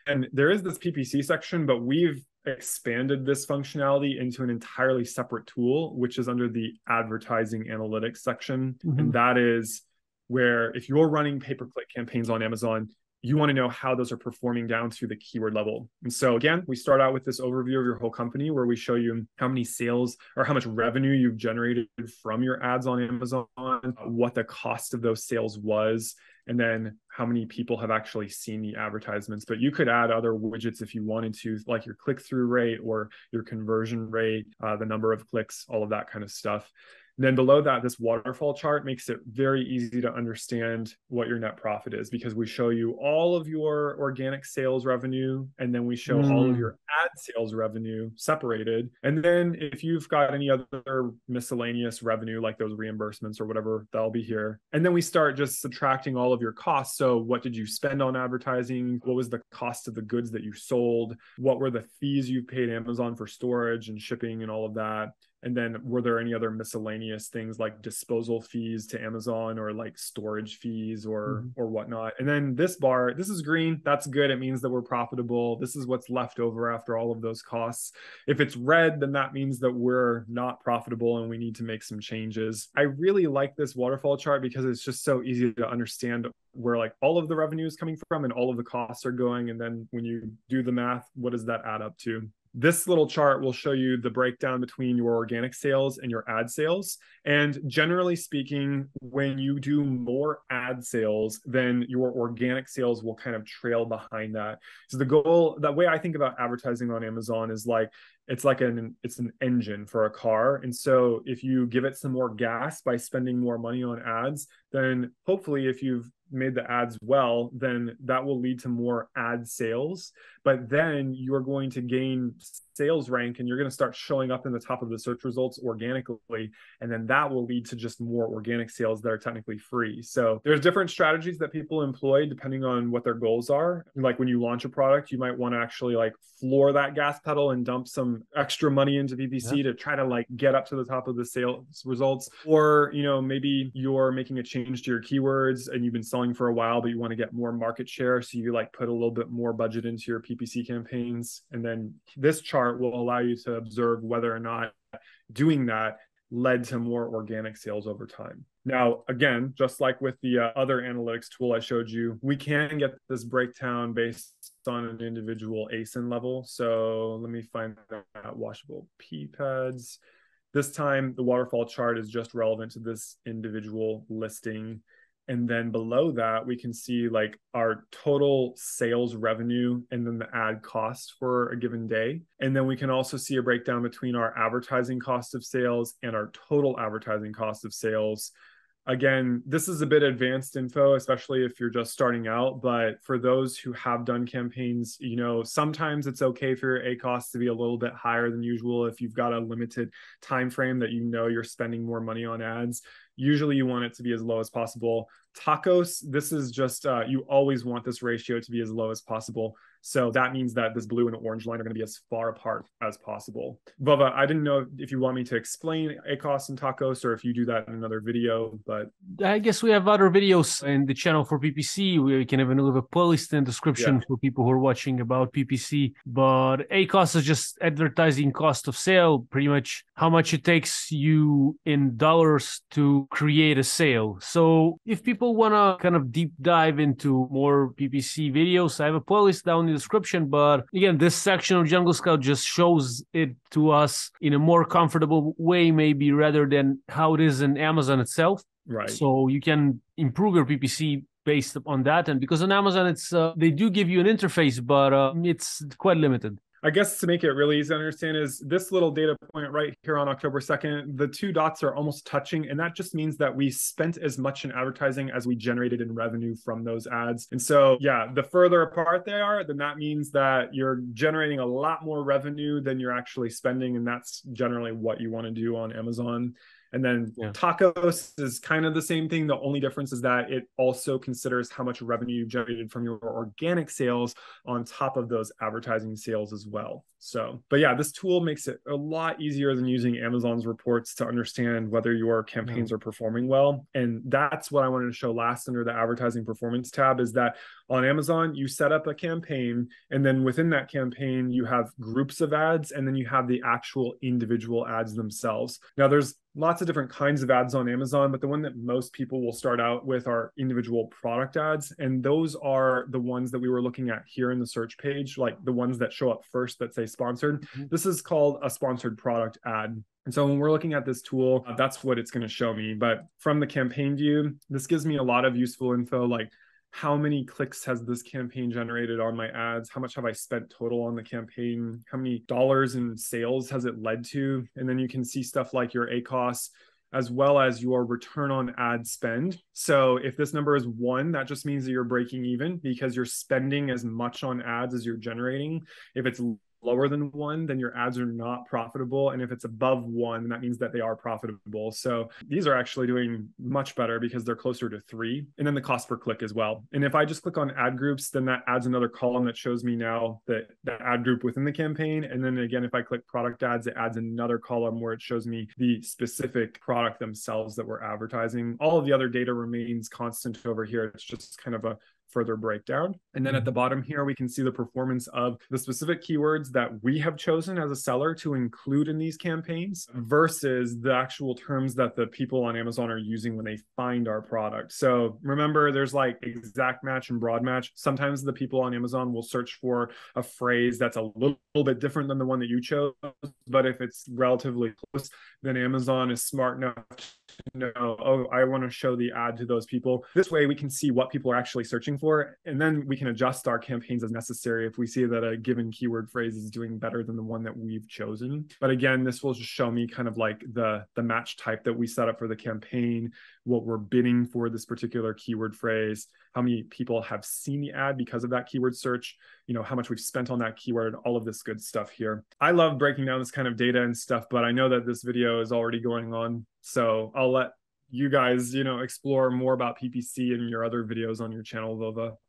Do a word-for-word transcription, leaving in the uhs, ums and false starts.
there is this P P C section, but we've expanded this functionality into an entirely separate tool, which is under the advertising analytics section. Mm-hmm. And that is where if you're running pay-per-click campaigns on Amazon, you want to know how those are performing down to the keyword level. And so again, we start out with this overview of your whole company where we show you how many sales or how much revenue you've generated from your ads on Amazon, what the cost of those sales was, and then how many people have actually seen the advertisements. But you could add other widgets if you wanted to, like your click-through rate or your conversion rate, uh, the number of clicks, all of that kind of stuff. And then below that, this waterfall chart makes it very easy to understand what your net profit is, because we show you all of your organic sales revenue, and then we show mm. all of your ad sales revenue separated. And then if you've got any other miscellaneous revenue, like those reimbursements or whatever, that'll be here. And then we start just subtracting all of your costs. So what did you spend on advertising? What was the cost of the goods that you sold? What were the fees you paid Amazon for storage and shipping and all of that? And then were there any other miscellaneous things like disposal fees to Amazon or like storage fees or mm-hmm. or whatnot? And then this bar, this is green. That's good. It means that we're profitable. This is what's left over after all of those costs. If it's red, then that means that we're not profitable and we need to make some changes. I really like this waterfall chart because it's just so easy to understand where like all of the revenue is coming from and all of the costs are going. And then when you do the math, what does that add up to? This little chart will show you the breakdown between your organic sales and your ad sales. And generally speaking, when you do more ad sales, then your organic sales will kind of trail behind that. So the goal, the way I think about advertising on Amazon is like, it's like an, it's an engine for a car. And so if you give it some more gas by spending more money on ads, then hopefully if you've made the ads well, then that will lead to more ad sales. But then you're going to gain sales rank and you're going to start showing up in the top of the search results organically. And then that will lead to just more organic sales that are technically free. So there's different strategies that people employ depending on what their goals are. Like when you launch a product, you might want to actually like floor that gas pedal and dump some extra money into P P C yeah. to try to like get up to the top of the sales results. Or, you know, maybe you're making a change to your keywords and you've been selling for a while, but you want to get more market share. So you like put a little bit more budget into your P P C campaigns. And then this chart will allow you to observe whether or not doing that led to more organic sales over time. Now, again, just like with the uh, other analytics tool I showed you, we can get this breakdown based on an individual A S I N level. So let me find that washable pee pads. This time, the waterfall chart is just relevant to this individual listing. And then below that, we can see like our total sales revenue and then the ad cost for a given day. And then we can also see a breakdown between our advertising cost of sales and our total advertising cost of sales. Again, this is a bit advanced info, especially if you're just starting out. But for those who have done campaigns, you know, sometimes it's okay for your A cost to be a little bit higher than usual if you've got a limited time frame that you know you're spending more money on ads. Usually you want it to be as low as possible. Tacos, this is just, uh, you always want this ratio to be as low as possible. So that means that this blue and orange line are going to be as far apart as possible. Vova, I didn't know if you want me to explain A COS and Tacos or if you do that in another video, but I guess we have other videos in the channel for P P C. We can even leave a playlist in the description yeah. for people who are watching about P P C. But A COS is just advertising cost of sale, pretty much how much it takes you in dollars to create a sale. So if people want to kind of deep dive into more P P C videos, I have a playlist down in the description. But again, this section of Jungle Scout just shows it to us in a more comfortable way, maybe rather than how it is in Amazon itself. Right. So you can improve your P P C based on that. And because on Amazon, it's uh, they do give you an interface, but uh, it's quite limited. I guess to make it really easy to understand is this little data point right here on October second, the two dots are almost touching. And that just means that we spent as much in advertising as we generated in revenue from those ads. And so, yeah, the further apart they are, then that means that you're generating a lot more revenue than you're actually spending. And that's generally what you want to do on Amazon. And then yeah. Tacos is kind of the same thing. The only difference is that it also considers how much revenue you generated from your organic sales on top of those advertising sales as well. So, but yeah, this tool makes it a lot easier than using Amazon's reports to understand whether your campaigns yeah. are performing well. And that's what I wanted to show last under the advertising performance tab is that On Amazon, you set up a campaign, and then within that campaign, you have groups of ads, and then you have the actual individual ads themselves. Now, there's lots of different kinds of ads on Amazon, but the one that most people will start out with are individual product ads. And those are the ones that we were looking at here in the search page, like the ones that show up first that say sponsored. Mm-hmm. This is called a sponsored product ad. And so when we're looking at this tool, uh, that's what it's going to show me. But from the campaign view, this gives me a lot of useful info, like how many clicks has this campaign generated on my ads? How much have I spent total on the campaign? How many dollars in sales has it led to? And then you can see stuff like your A C O S, as well as your return on ad spend. So if this number is one, that just means that you're breaking even because you're spending as much on ads as you're generating. If it's lower than one, then your ads are not profitable. And if it's above one, that means that they are profitable. So these are actually doing much better because they're closer to three. And then the cost per click as well. And if I just click on ad groups, then that adds another column that shows me now that the ad group within the campaign. And then again, if I click product ads, it adds another column where it shows me the specific product themselves that we're advertising. All of the other data remains constant over here. It's just kind of a further breakdown. And then at the bottom here, we can see the performance of the specific keywords that we have chosen as a seller to include in these campaigns versus the actual terms that the people on Amazon are using when they find our product. So remember, there's like exact match and broad match. Sometimes the people on Amazon will search for a phrase that's a little, little bit different than the one that you chose. But if it's relatively close, then Amazon is smart enough to know, oh, I want to show the ad to those people. This way we can see what people are actually searching for, and then we can adjust our campaigns as necessary if we see that a given keyword phrase is doing better than the one that we've chosen. But again, this will just show me kind of like the the match type that we set up for the campaign, what we're bidding for this particular keyword phrase, how many people have seen the ad because of that keyword search, you know, how much we've spent on that keyword, all of this good stuff here. I love breaking down this kind of data and stuff, but I know that this video is already going on, so I'll let you guys, you know, explore more about P P C and your other videos on your channel, Vova.